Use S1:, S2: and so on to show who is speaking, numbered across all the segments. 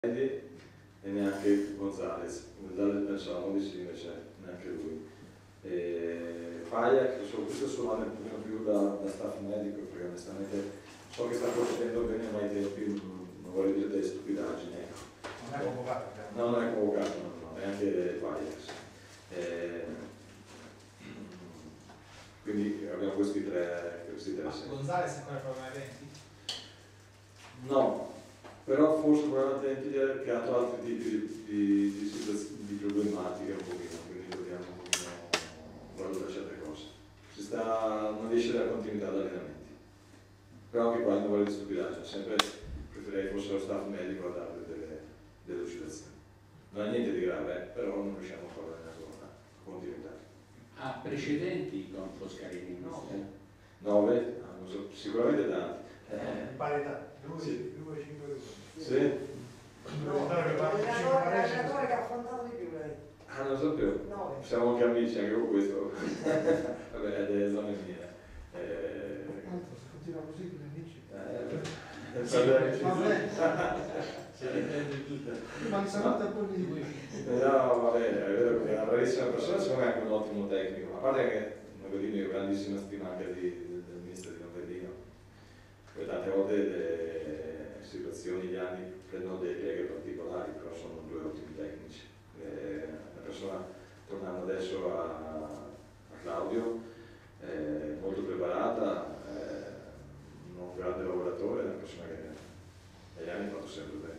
S1: e neanche Gonzalez pensavamo di sì, invece neanche lui. Pajak, questo suo anno un pochino più da staff medico, perché onestamente so che sta procedendo bene, ma ai tempi non vorrei dire delle stupidaggini.
S2: Non è convocato?
S1: No, non è convocato, no, neanche Pajak. Quindi abbiamo questi tre
S2: Gonzalez è ancora problema ai 20?
S1: No, però forse problema attenti che ha altri tipi di problematiche un pochino, quindi dobbiamo un pochino valutare certe cose. Non riesce a dare continuità ad allenamenti. Però anche qua non vuole di stupidaggine, sempre preferirei fosse lo staff medico a dare delle oscillazioni. Non è niente di grave, però non riusciamo a fare una continuità.
S3: Ha precedenti con Foscarini?
S1: 9? Sicuramente tanti.
S2: In parità, 2,
S1: Sì.
S2: 5, 2.
S1: Sì?
S4: L'allenatore che ha affrontato di più lei.
S1: Ah, non lo sapevo.
S4: 9.
S1: Siamo anche amici anche con questo. Vabbè, è delle zone mie.
S2: Se continua così, gli amici. Ma mi saluta un po' di voi.
S1: No, va bene, è vero che è una bravissima persona, secondo me è anche un ottimo tecnico. A parte che Novellino è grandissima stima anche del mister di Novellino. Poi tante volte le situazioni, gli anni prendono delle pieghe particolari, però sono due ottimi tecnici. Una persona, tornando adesso a Claudio, molto preparata, un grande lavoratore, una persona che negli anni ha fatto sempre bene.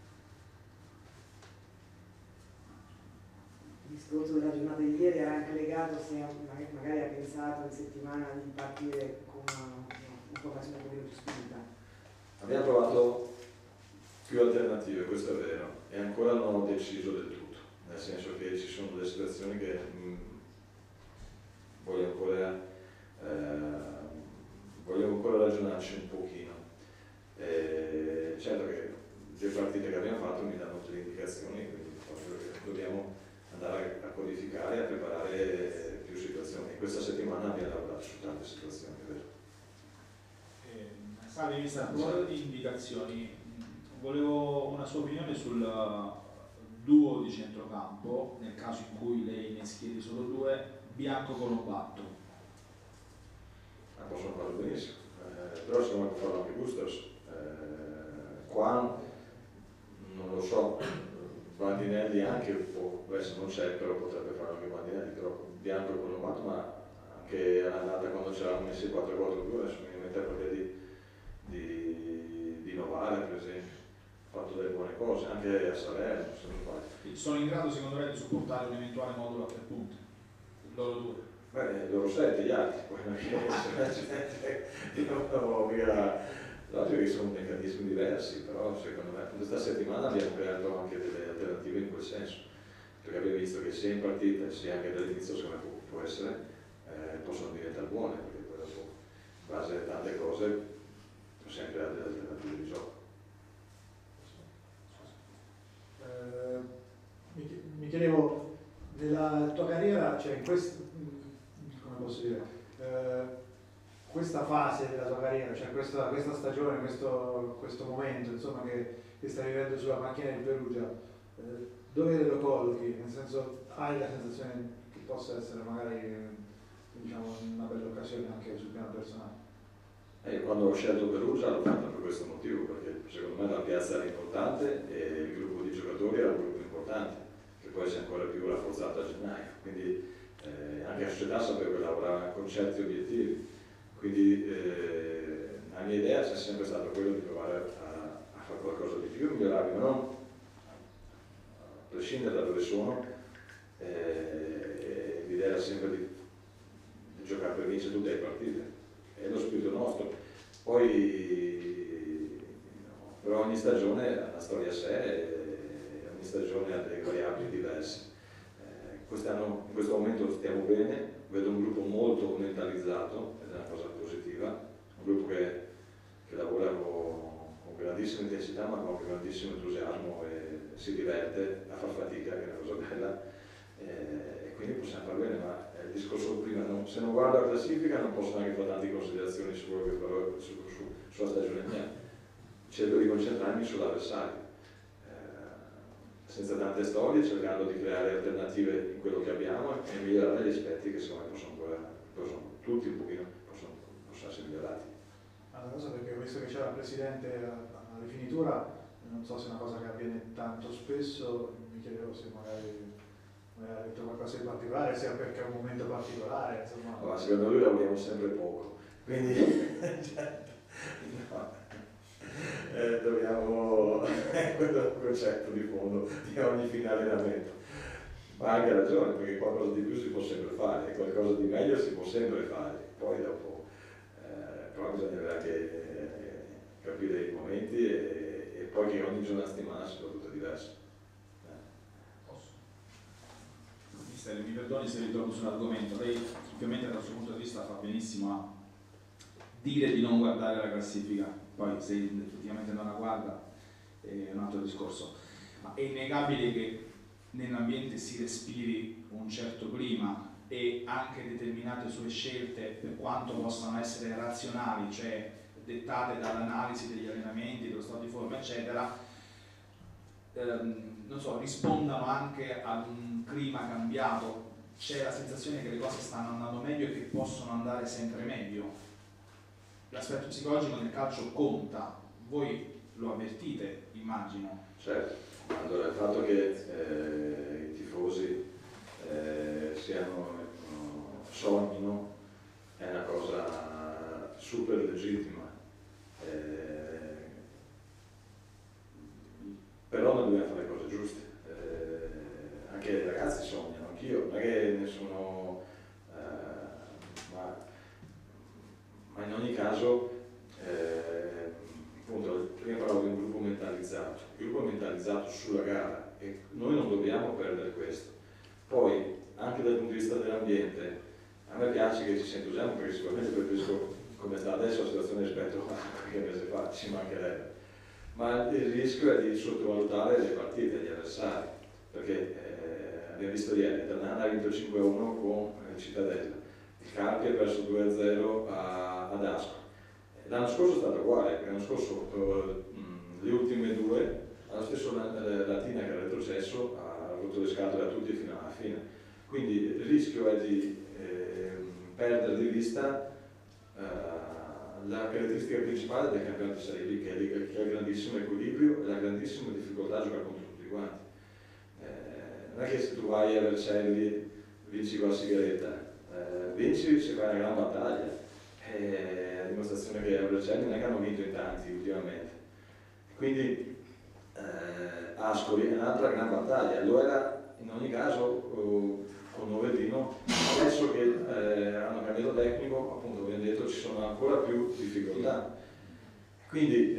S4: Il discorso della giornata di ieri era anche legato se magari ha pensato in settimana di partire con una formazione un pochino più spinta.
S1: Abbiamo trovato più alternative, questo è vero, e ancora non ho deciso del tutto, nel senso che ci sono delle situazioni che voglio ancora ragionarci un pochino. Certo che le partite che abbiamo fatto mi danno delle indicazioni, quindi dobbiamo andare a codificare e a preparare più situazioni. E questa settimana abbiamo lavorato su tante situazioni, è vero.
S5: Salve, mi sta parlando di indicazioni. Volevo una sua opinione sul duo di centrocampo, nel caso in cui lei ne schieri solo due, Bianco Colombatto.
S1: Possono farlo benissimo, però secondo me può farlo anche Gustafs. Quan non lo so, Bandinelli anche adesso non c'è, però potrebbe farlo anche Bandinelli, però Bianco e Colombatto, ma anche all'andata quando c'eravamo messi 4-4-2, adesso mi mette a proprio di Novara per esempio, ha fatto delle buone cose, anche a Salerno se non sbaglio.
S5: Sono in grado secondo lei di supportare un eventuale modulo a 3 punti? Loro due?
S1: Beh, loro 7 gli altri, poi non logico che sono meccanismi diversi, però secondo me questa settimana abbiamo creato anche delle alternative in quel senso, perché abbiamo visto che sia in partita sia anche dall'inizio secondo me può essere, possono diventare buone, perché poi dopo in base a tante cose possiamo creare delle alternative di gioco.
S2: Mi chiedevo, nella tua carriera, cioè in questo, come posso dire, questa fase della tua carriera, cioè questa stagione, questo momento insomma, che stai vivendo sulla macchina di Perugia, dove lo collochi? Nel senso, hai la sensazione che possa essere magari diciamo, una bella occasione anche sul piano personale?
S1: Quando ho scelto Perugia l'ho fatto per questo motivo, perché secondo me la piazza era importante e il gruppo di giocatori era un gruppo importante, che poi si è ancora più rafforzato a gennaio, quindi anche la società sapeva che lavorava con certi obiettivi, quindi la mia idea c'è sempre stata quella di provare a fare qualcosa di più, migliorare, ma non a prescindere da dove sono, l'idea era sempre di giocare per vincere tutte le partite. È lo spirito nostro, poi però ogni stagione ha una storia a sé e ogni stagione ha delle variabili diverse. Quest'anno, in questo momento stiamo bene, vedo un gruppo molto mentalizzato ed è una cosa positiva, un gruppo che lavora con grandissima intensità ma con grandissimo entusiasmo e si diverte a far fatica, che è una cosa bella, e quindi possiamo far bene, ma il discorso prima, se non guardo la classifica non posso neanche fare tante considerazioni su quello che farò sulla stagione mia, cerco di concentrarmi sull'avversario. senza tante storie, cercando di creare alternative in quello che abbiamo e migliorare gli aspetti che secondo me possono tutti un pochino possono essere migliorati.
S2: Una cosa, perché ho visto che c'era il presidente alla rifinitura, non so se è una cosa che avviene tanto spesso, mi chiedevo se magari ha detto qualcosa di particolare, sia perché è un momento particolare, insomma.
S1: Ma secondo lui lavoriamo sempre poco, quindi no. Dobbiamo quello è il concetto di fondo di ogni fine allenamento. Ma ha anche ragione, perché qualcosa di più si può sempre fare, qualcosa di meglio si può sempre fare, poi dopo però bisogna anche capire i momenti e poi che ogni giorno a settimana soprattutto è diverso.
S5: Mister, mi perdoni se ritorno sull'argomento, lei ovviamente dal suo punto di vista fa benissimo a dire di non guardare la classifica, poi se effettivamente non la guarda è un altro discorso, ma è innegabile che nell'ambiente si respiri un certo clima e anche determinate sue scelte, per quanto possano essere razionali, cioè dettate dall'analisi degli allenamenti, dello stato di forma eccetera, non so, rispondano anche ad un clima cambiato. C'è la sensazione che le cose stanno andando meglio e che possono andare sempre meglio. L'aspetto psicologico nel calcio conta, voi lo avvertite, immagino.
S1: Certo, allora il fatto che i tifosi sognino è una cosa super legittima, però noi dobbiamo fare le cose giuste, anche i ragazzi sognano, anch'io, non è che nessuno, ma in ogni caso, appunto, prima parlavo di un gruppo mentalizzato, il gruppo è mentalizzato sulla gara e noi non dobbiamo perdere questo. Poi, anche dal punto di vista dell'ambiente, a me piace che ci sia entusiasmo, perché sicuramente preferisco come sta adesso la situazione rispetto a qualche mese fa, ci mancherebbe. Ma il rischio è di sottovalutare le partite, gli avversari, perché abbiamo visto ieri, Ternana ha vinto 5-1 con Cittadella, il Carpi ha perso 2-0 ad Ascoli. L'anno scorso è stato uguale, perché l'anno scorso le ultime due, allo stesso Latina che era retrocesso, ha rotto le scatole a tutti fino alla fine. Quindi il rischio è di perdere di vista la caratteristica principale del campionato di Serie B, che è il grandissimo equilibrio e la grandissima difficoltà a giocare contro tutti quanti. Non è che se tu vai a Vercelli vinci con la sigaretta, vinci se fai una gran battaglia. È la dimostrazione che a Vercelli non è che hanno vinto in tanti ultimamente. Quindi Ascoli è un'altra gran battaglia, lo era in ogni caso con Novellino. Adesso che hanno cambiato tecnico, appunto abbiamo detto, ci sono ancora più difficoltà. Quindi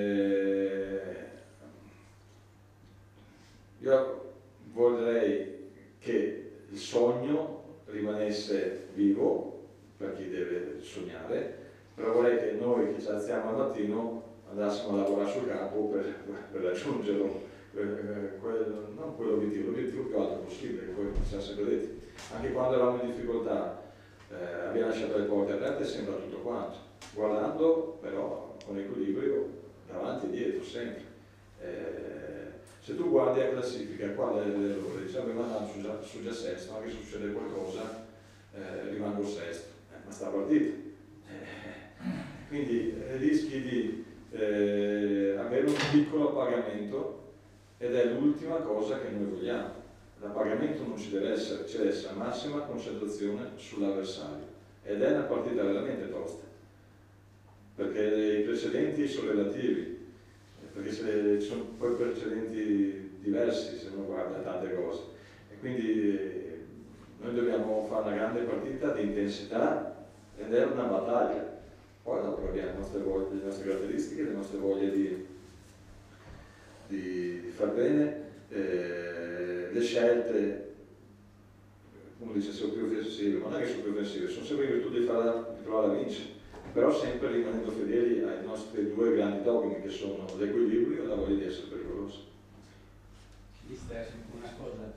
S1: io vorrei che il sogno rimanesse vivo per chi deve sognare, però vorrei che noi che ci alziamo al mattino andassimo a lavorare sul campo per raggiungerlo, non quell'obiettivo, l'obiettivo più alto possibile, che poi siamo sempre detti. Anche quando eravamo in difficoltà abbiamo lasciato le porte aperte e sembra tutto quanto, guardando però con equilibrio davanti e dietro sempre. Se tu guardi la classifica, qua l'errore, diciamo che andando su già sesto, anche se succede qualcosa rimango sesto, ma sta partita. Quindi rischi di avere un piccolo appagamento ed è l'ultima cosa che noi vogliamo. L'appagamento non ci deve essere, ci deve essere massima concentrazione sull'avversario ed è una partita veramente tosta, perché i precedenti sono relativi, perché ci sono poi precedenti diversi se uno guarda tante cose e quindi noi dobbiamo fare una grande partita di intensità ed è una battaglia. Poi dopo abbiamo le nostre voglie, le nostre caratteristiche, le nostre voglie di far bene, le scelte, uno dice sono più offensive, ma non è che sono più offensive, sono sempre in virtù di provare a vincere, però sempre rimanendo fedeli ai nostri due grandi dogmi che sono l'equilibrio e la voglia di essere pericolosi.
S3: Una cosa,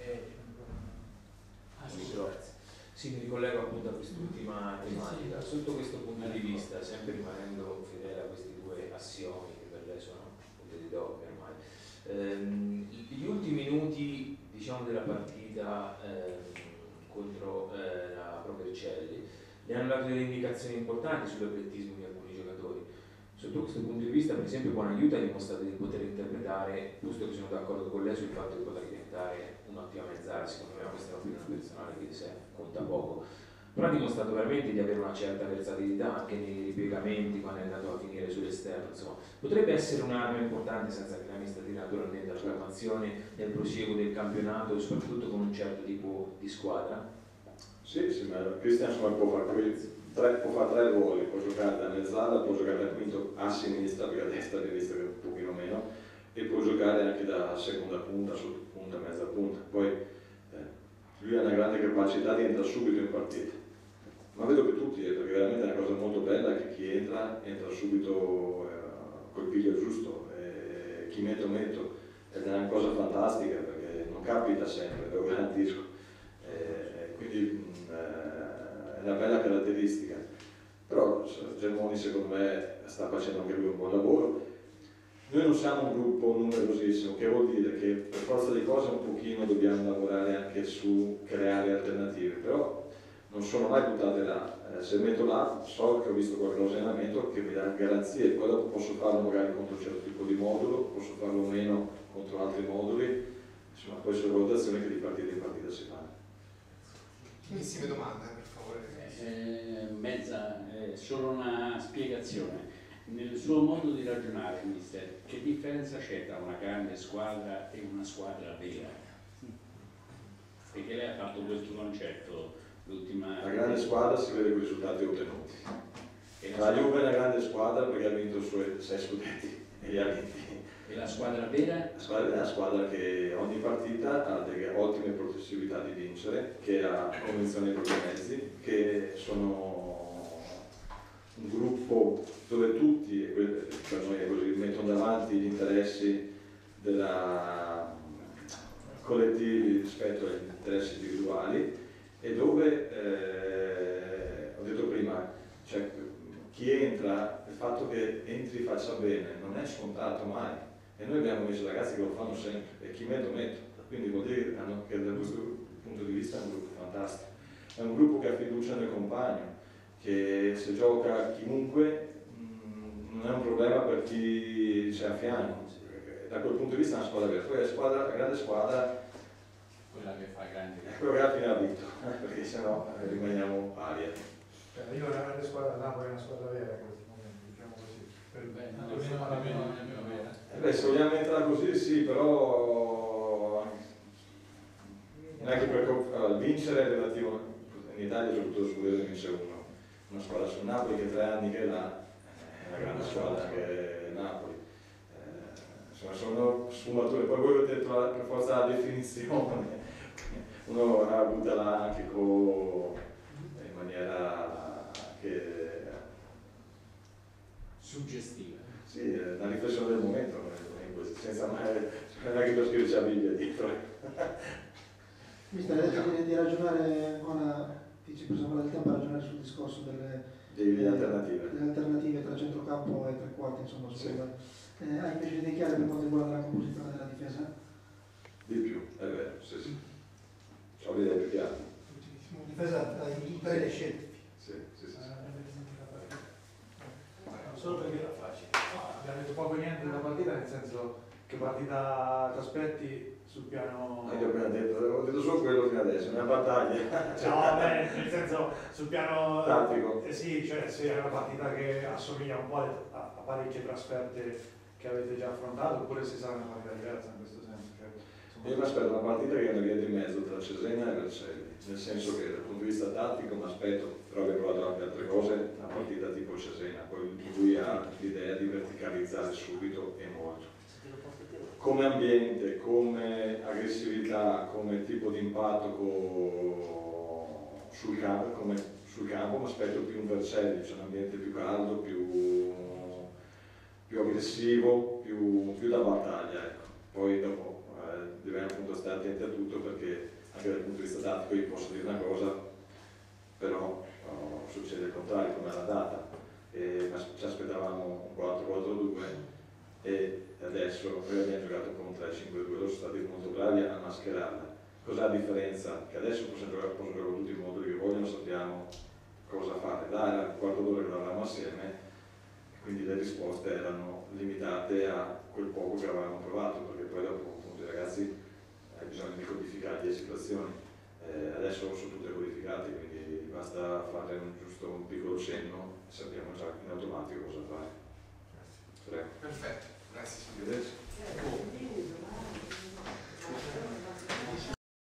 S6: sì, mi ricollego appunto a quest'ultima tematica. Sotto questo punto di vista, sempre rimanendo fedele a questi due assiomi che per lei sono punti di dogma ormai, gli ultimi minuti diciamo, della partita contro la Pro Vercelli gli hanno dato delle indicazioni importanti sull'atletismo di alcuni giocatori. Sotto questo punto di vista, per esempio, Buonaiuto ha dimostrato di poter interpretare, posto che sono d'accordo con lei sul fatto di poter diventare un'ottima mezzala, secondo me questa è un'opinione personale che di sé conta poco, però ha dimostrato veramente di avere una certa versatilità anche nei ripiegamenti quando è andato a finire sull'esterno. Insomma, potrebbe essere un'arma importante, senza che la mia sta naturalmente alla formazione nel prosieguo del campionato, soprattutto con un certo tipo di squadra.
S1: Sì, ma Cristian può fare tre ruoli, può giocare da mezzala, può giocare da quinto a sinistra, perché a destra che un pochino meno, e può giocare anche da seconda punta, sottopunta, mezza punta. Poi lui ha una grande capacità di entrare subito in partita. Ma vedo che tutti, perché veramente è una cosa molto bella che chi entra subito col piglio giusto, chi metto, ed è una cosa fantastica perché non capita sempre, ve lo garantisco. Quindi è una bella caratteristica. Però Germoni secondo me sta facendo anche lui un buon lavoro. Noi non siamo un gruppo numerosissimo, che vuol dire che per forza di cose un pochino dobbiamo lavorare anche su creare alternative, però non sono mai buttate là. Se metto là so che ho visto qualcosa in allenamento che mi dà garanzie, poi dopo posso farlo magari contro un certo tipo di modulo, posso farlo meno contro altri moduli, insomma poi sono valutazioni che di partita in partita si fanno.
S7: Finissime domande, per favore.
S3: Solo una spiegazione. Nel suo modo di ragionare, mister, che differenza c'è tra una grande squadra e una squadra vera? Perché lei ha fatto questo concetto l'ultima...
S1: La grande squadra si vede con i risultati ottenuti. La Juve è una grande squadra perché ha vinto i suoi 6 scudetti e li ha vinti.
S3: E la squadra vera?
S1: La squadra è una squadra che ogni partita ha delle ottime possibilità di vincere, che ha convinzione dei propri mezzi, che sono un gruppo dove tutti, e per noi è così, mettono davanti gli interessi collettivi rispetto agli interessi individuali e dove, ho detto prima, cioè, chi entra, il fatto che entri faccia bene non è scontato mai. E noi abbiamo messo ragazzi che lo fanno sempre, e chi metto. Quindi vuol dire che da questo punto di vista è un gruppo fantastico. È un gruppo che ha fiducia nel compagno, che se gioca chiunque non è un problema per chi c'è a fianco. Da quel punto di vista è una squadra vera. Poi la grande squadra,
S3: Quella che fa grandi...
S1: è quello che alla fine ha vinto, perché sennò rimaniamo aria.
S2: Io la grande squadra Napoli è una squadra vera in questi momenti, diciamo così.
S3: nemmeno vera.
S1: Se vogliamo entrare così sì, però non è che per vincere è relativo. In Italia soprattutto su ne vince uno. Una squadra su Napoli che 3 anni che è là, è una grande squadra che è Napoli. Insomma sono sfumature, poi voi avete detto per forza la definizione, uno la butta là anche in maniera che...
S3: Suggestiva.
S1: Sì, è una riflessione del momento, senza mai, non è che per scriverci la Bibbia dietro.
S2: Mi stai detto di ragionare ancora, ti ci preso del tempo a ragionare sul discorso
S1: delle alternative.
S2: Delle alternative tra centrocampo e tre quarti, insomma,
S1: Sì.
S2: Hai invece idee chiare per quanto riguarda la composizione della difesa?
S1: Di più, è vero, sì. Ho l'idea più chiara.
S7: Difesa in tre le scelte.
S1: Sì.
S2: Solo perché abbiamo detto poco niente della partita, nel senso che partita ti aspetti sul piano...
S1: Io ho detto solo quello fino adesso, una battaglia.
S2: No, beh, nel senso sul piano
S1: tattico.
S2: Sì, cioè se è una partita che assomiglia un po' a parecchie trasferte che avete già affrontato, oppure se sarà una partita diversa in questo senso.
S1: Io mi aspetto una partita che è una via di mezzo tra Cesena e Vercelli, nel senso che dal punto di vista tattico mi aspetto, però abbiamo provato anche altre cose, una partita tipo Cesena, poi lui ha l'idea di verticalizzare subito e molto. Come ambiente, come aggressività, come tipo di impatto sul campo, mi aspetto più un Vercelli, cioè un ambiente più caldo, più aggressivo, più da battaglia. Ecco. Poi dopo dobbiamo appunto stare attenti a tutto perché anche dal punto di vista tattico io posso dire una cosa, però succede il contrario come alla data. Ci aspettavamo un 4-4-2 e adesso adesso noi abbiamo giocato con un 3-5-2, loro sono stati molto bravi a mascherarla. Cos'è la differenza? Che adesso possono giocare con tutti i motori che vogliono, sappiamo cosa fare. Là era il quarto d'ora che eravamo assieme, e quindi le risposte erano limitate a quel poco che avevamo provato, perché poi dopo appunto i ragazzi bisogna di codificare le situazioni. Adesso sono tutte codificate, quindi basta fare un piccolo cenno e sappiamo già in automatico cosa fare. Prego.
S7: Perfetto, grazie.
S1: Arrivederci.